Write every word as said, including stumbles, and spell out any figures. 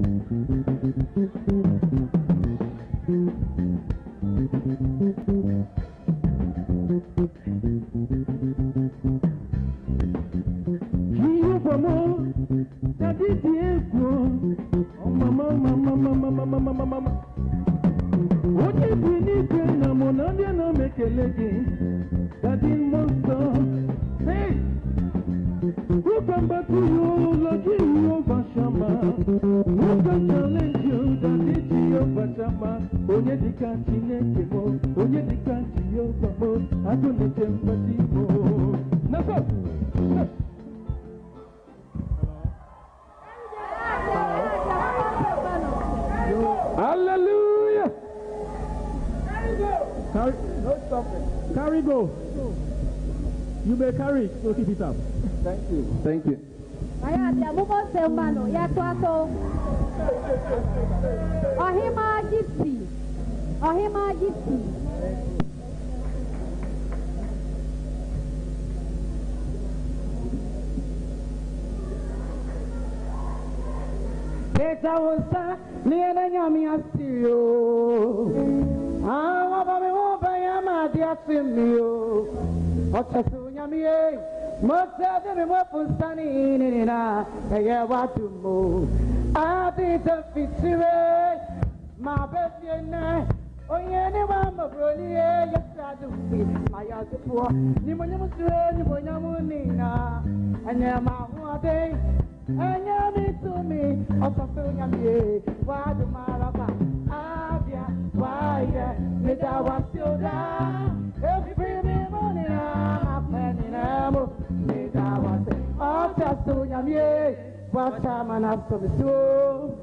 Hallelujah. Carry, no stopping. Carry go. You may carry it, so keep it up. Thank you. Thank you. Ohima Gipsy. Ohima Gipsy. Eta wosa niena nyami asio. Ah, wa ba me wo ba ya ma di asimio. Otasu nyami e. Mosa de me mo fustani ni na. Eye wa tumo. Adi te fitire. Ma be ne. Oye ni wa mo broli e yesadu fi. Ma ya tupo. Ni mo nyamu sure ni mo nyamu ni na. Anya ma hu ade. Anyami to me, Osafunya me, Wadu Maraba, Abia, Waya, Medawa Silda, every morning I'm planning Amo, Medawa, Osasunya me, Watamana Sobiso,